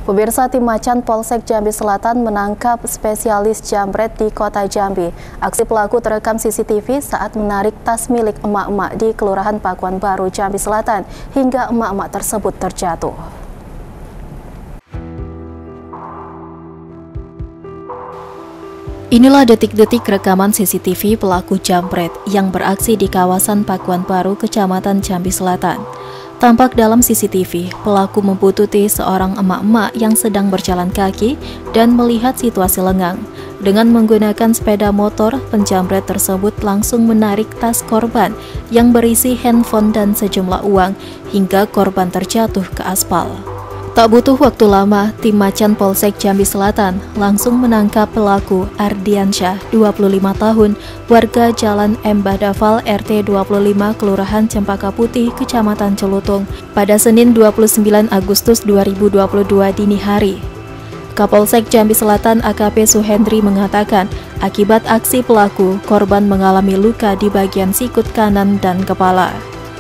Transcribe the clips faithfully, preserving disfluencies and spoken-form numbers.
Pemirsa, tim Macan Polsek Jambi Selatan menangkap spesialis jambret di kota Jambi. Aksi pelaku terekam C C T V saat menarik tas milik emak-emak di Kelurahan Pakuan Baru, Jambi Selatan, hingga emak-emak tersebut terjatuh. Inilah detik-detik rekaman C C T V pelaku jambret yang beraksi di kawasan Pakuan Baru, Kecamatan Jambi Selatan. Tampak dalam C C T V, pelaku membuntuti seorang emak-emak yang sedang berjalan kaki dan melihat situasi lengang. Dengan menggunakan sepeda motor, penjambret tersebut langsung menarik tas korban yang berisi handphone dan sejumlah uang hingga korban terjatuh ke aspal. Tak butuh waktu lama, tim Macan Polsek Jambi Selatan langsung menangkap pelaku Ardiansyah, dua puluh lima tahun, warga Jalan M. Badafal R T dua puluh lima, Kelurahan Cempaka Putih, Kecamatan Celutung, pada Senin dua puluh sembilan Agustus dua ribu dua puluh dua dini hari. Kapolsek Jambi Selatan A K P Suhendri mengatakan, akibat aksi pelaku, korban mengalami luka di bagian sikut kanan dan kepala.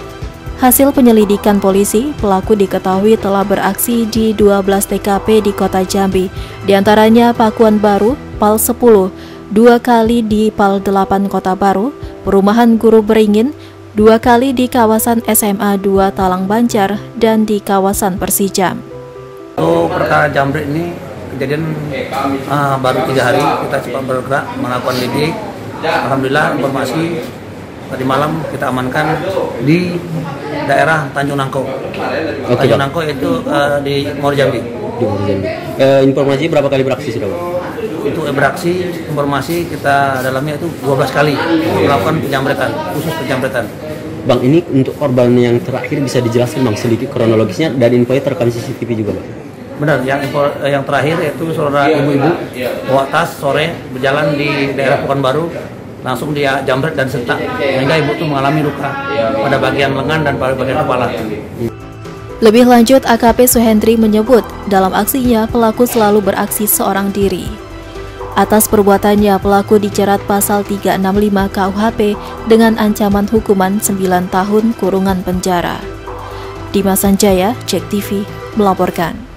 Hasil penyelidikan polisi, pelaku diketahui telah beraksi di dua belas T K P di kota Jambi, diantaranya Pakuan Baru, Pal sepuluh, dua kali di Pal delapan Kota Baru, Perumahan Guru Beringin, dua kali di kawasan S M A dua Talang Banjar, dan di kawasan Persijam. Untuk perkara jambret ini kejadian uh, baru tiga hari, kita cepat bergerak melakukan lidik. Alhamdulillah informasi tadi malam kita amankan di daerah Tanjung Nangko. Oke, Tanjung Nangko itu uh, di Muaro Jambi. Di Muaro Jambi. E, informasi berapa kali beraksi sudah, Bang? Itu beraksi informasi kita dalamnya itu dua belas kali melakukan penjambretan, khusus penjambretan. Bang, ini untuk korban yang terakhir bisa dijelaskan, Bang, sedikit kronologisnya dan infonya terekam C C T V juga, Bang? Benar, yang info, yang terakhir yaitu saudara ibu-ibu bawa tas sore berjalan di daerah Pakuan Baru, langsung dia jambret dan sentak sehingga ibu itu mengalami luka pada bagian lengan dan pada bagian kepala. Lebih lanjut, A K P Suhendri menyebut dalam aksinya pelaku selalu beraksi seorang diri. Atas perbuatannya, pelaku dijerat pasal tiga enam lima K U H P dengan ancaman hukuman sembilan tahun kurungan penjara. Dimas Sanjaya, Cek T V, melaporkan.